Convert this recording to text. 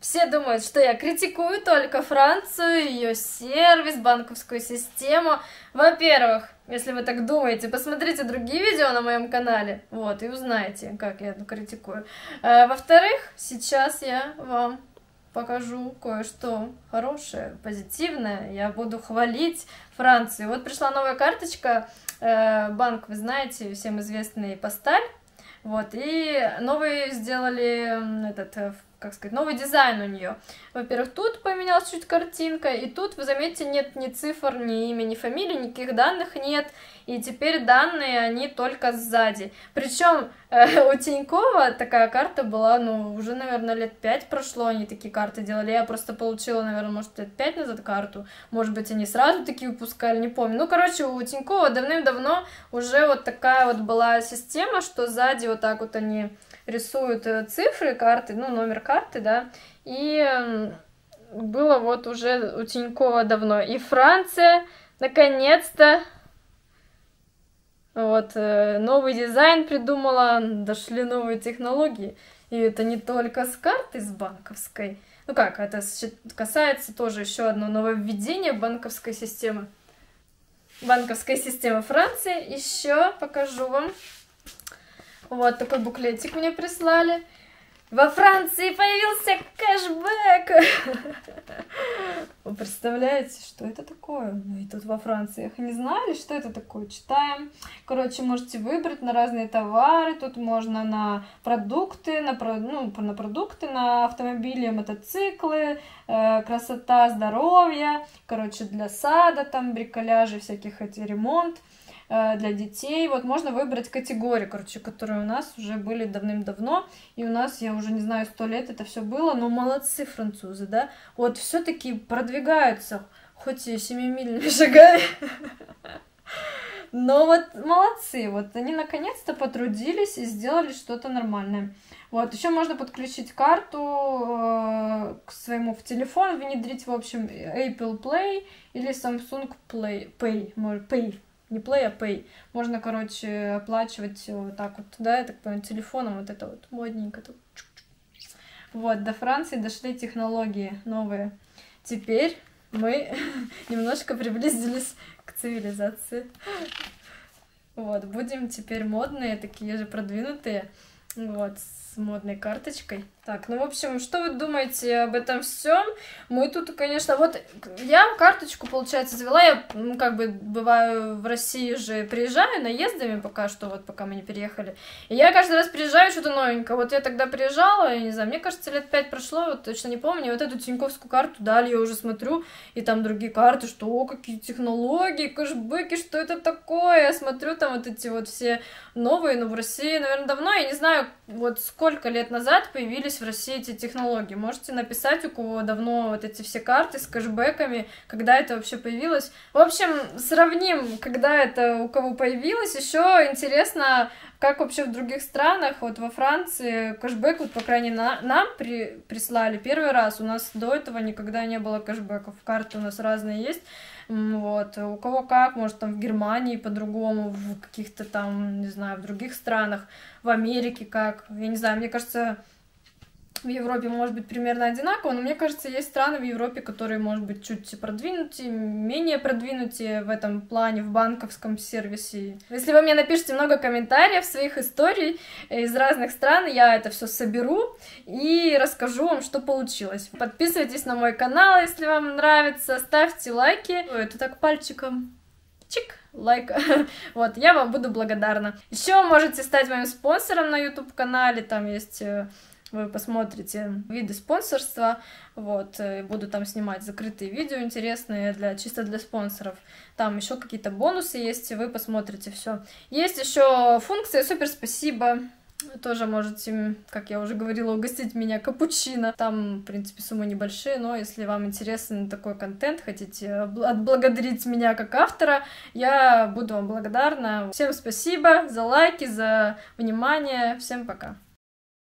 Все думают, что я критикую только Францию, ее сервис, банковскую систему. Во-первых, если вы так думаете, посмотрите другие видео на моем канале, вот, и узнаете, как я критикую. Во-вторых, сейчас я вам покажу кое-что хорошее, позитивное. Я буду хвалить Францию. Вот пришла новая карточка, банк, вы знаете, всем известный Посталь. Вот, и новый сделали этот, как сказать, новый дизайн у нее. Во-первых, тут поменялась чуть картинка, и тут, вы заметите, нет ни цифр, ни имени, ни фамилии, никаких данных нет. И теперь данные, они только сзади. Причем у Тинькова такая карта была, ну, уже, наверное, лет 5 прошло, они такие карты делали. Я просто получила, наверное, может, лет 5 назад карту. Может быть, они сразу такие выпускали, не помню. Ну, короче, у Тинькова давным-давно уже вот такая вот была система, что сзади вот так вот они рисуют цифры карты, ну, номер карты, да, и было вот уже у Тинькова давно. И Франция, наконец-то, вот, новый дизайн придумала, дошли новые технологии, и это не только с картой, с банковской, ну как, это касается тоже еще одно нововведение банковской системы Франции. Еще покажу вам. Вот такой буклетик мне прислали. Во Франции появился кэшбэк. Вы представляете, что это такое? Мы тут во Франции не знали, что это такое. Читаем. Короче, можете выбрать на разные товары. Тут можно на продукты, на продукты, на автомобили, мотоциклы, красота, здоровье. Короче, для сада, там, бриколяжи, всяких ремонт. Для детей. Вот можно выбрать категории, короче, которые у нас уже были давным-давно. И у нас, я уже не знаю, 100 лет это все было, но молодцы французы, да? Вот все-таки продвигаются, хоть и 7-мильными шагами. Но вот молодцы, вот они наконец-то потрудились и сделали что-то нормальное. Вот, еще можно подключить карту к своему в телефон, внедрить, в общем, Apple Play или Samsung Pay, не Play, а Pay. Можно, короче, оплачивать вот так вот, да, я так понимаю, телефоном, вот это вот модненько. Вот, до Франции дошли технологии новые. Теперь мы немножко приблизились к цивилизации. Вот, будем теперь модные, такие же продвинутые, вот, с модной карточкой. Так, ну, в общем, что вы думаете об этом всем? Мы тут, конечно, вот я карточку, получается, завела. Я, ну, как бы, бываю в России же, приезжаю наездами пока что, вот, пока мы не переехали. И я каждый раз приезжаю, что-то новенькое. Вот я тогда приезжала, я не знаю, мне кажется, лет 5 прошло, вот точно не помню. И вот эту тиньковскую карту дали, я уже смотрю, и там другие карты, что, о, какие технологии, кэшбэки, что это такое? Я смотрю, там вот эти вот все новые, но в России, наверное, давно, я не знаю, вот сколько лет назад появились в России эти технологии. Можете написать, у кого давно вот эти все карты с кэшбэками, когда это вообще появилось. В общем, сравним, когда это у кого появилось. Еще интересно, как вообще в других странах, вот во Франции кэшбэк, вот по крайней мере нам прислали первый раз. У нас до этого никогда не было кэшбэков. Карты у нас разные есть. Вот, у кого как, может, там в Германии по-другому, в каких-то там, не знаю, в других странах, в Америке как, я не знаю, мне кажется, в Европе может быть примерно одинаково, но мне кажется, есть страны в Европе, которые, может быть, чуть продвинутые, менее продвинутые в этом плане, в банковском сервисе. Если вы мне напишите много комментариев, своих историй из разных стран, я это все соберу и расскажу вам, что получилось. Подписывайтесь на мой канал, если вам нравится, ставьте лайки. Это так пальчиком. Чик! Лайк. Вот, я вам буду благодарна. Еще можете стать моим спонсором на YouTube-канале, там есть... Вы посмотрите виды спонсорства, вот, буду там снимать закрытые видео интересные, чисто для спонсоров. Там еще какие-то бонусы есть, вы посмотрите все. Есть еще функция «Супер спасибо». Тоже можете, как я уже говорила, угостить меня капучино. Там, в принципе, суммы небольшие, но если вам интересен такой контент, хотите отблагодарить меня как автора, я буду вам благодарна. Всем спасибо за лайки, за внимание. Всем пока.